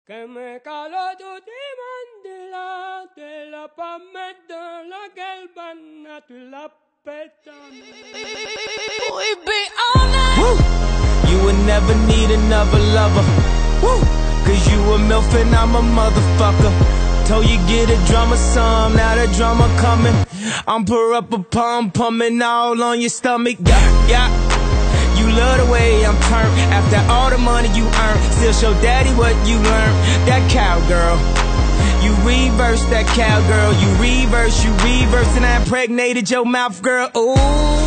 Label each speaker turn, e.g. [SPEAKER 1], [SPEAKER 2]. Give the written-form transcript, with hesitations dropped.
[SPEAKER 1] Que me caló tu mandila, te la pamet dans la galbana, tu la pétane.
[SPEAKER 2] We be all night.
[SPEAKER 3] Woo! You would never need another lover. Woo! Cause you a MILF and I'm a motherfucker. Told you get a drummer some, now the drummer coming. I'm pour up a pumping all on your stomach. Yeah, yeah. You love the way I'm turned. After all the money you earn, still show daddy what you learned. That cowgirl, you reverse that cowgirl. You reverse, and I impregnated your mouth, girl. Ooh.